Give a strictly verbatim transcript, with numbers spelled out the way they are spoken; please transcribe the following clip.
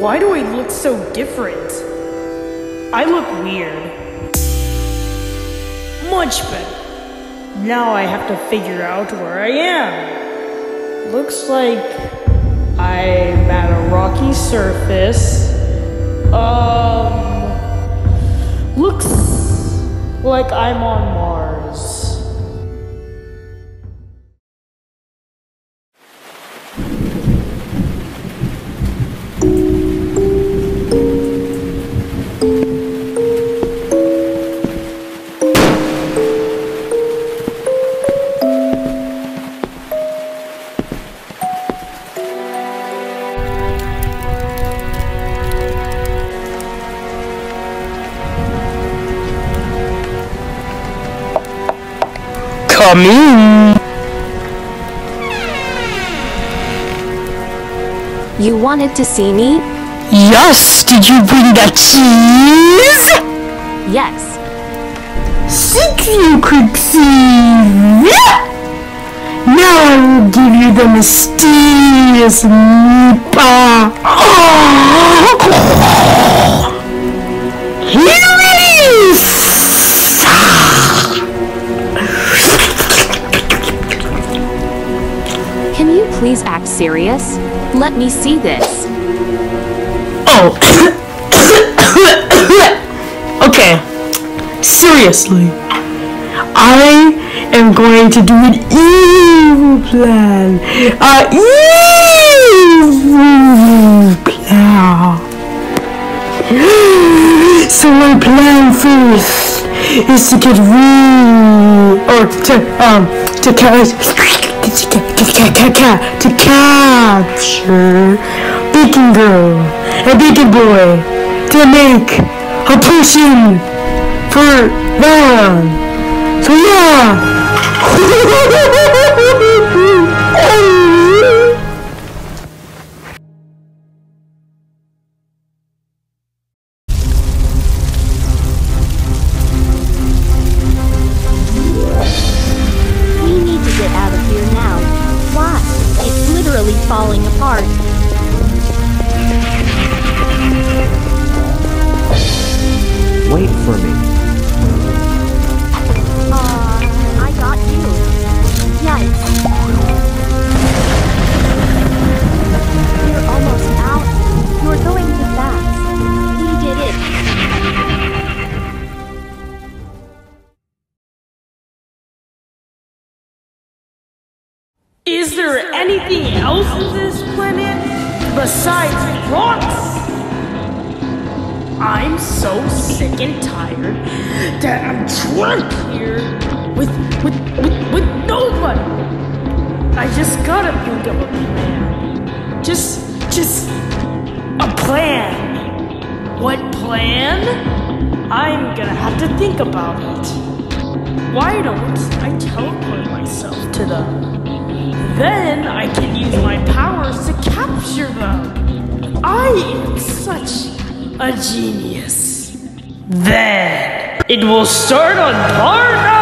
Why do I look so different? I look weird. Much better. Now I have to figure out where I am. Looks like I'm at a rocky surface. Um, looks like I'm on Mars. Come in. You wanted to see me? Yes, did you bring the cheese? Yes. Thank you, Quixie. Now I will give you the mysterious Nipa. Here it is! Can you please act serious? Let me see this. Oh. Okay. Seriously. I am going to do an evil plan. An evil plan. So my plan first is to get rid, or to um to catch to, to, to, to capture Beacon Girl and Beacon Boy to make a potion for them. So yeah. We need to get out of here now. Why? It's literally falling apart. Wait for me. Uh, I got you. Yikes. You're almost out. You're going too fast. We did it. Is there anything else in this planet besides rocks? I'm so sick and tired that I'm trapped here with, with, with, with nobody. I just gotta think of a plan. Just, just a plan. What plan? I'm gonna have to think about it. Why don't I teleport myself to them? Then I can use my powers to capture them. I am such a genius. Then it will start on part